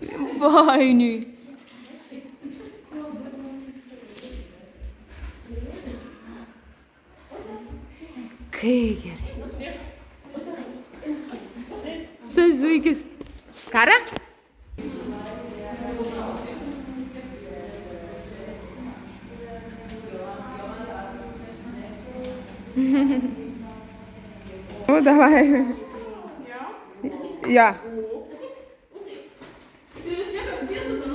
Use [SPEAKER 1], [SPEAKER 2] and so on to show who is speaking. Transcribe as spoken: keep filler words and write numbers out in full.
[SPEAKER 1] Painiui. Kai gerai. Tas zuikis. Kara? Ну, давай.
[SPEAKER 2] Ja?
[SPEAKER 1] Ja.
[SPEAKER 2] Ты везде как все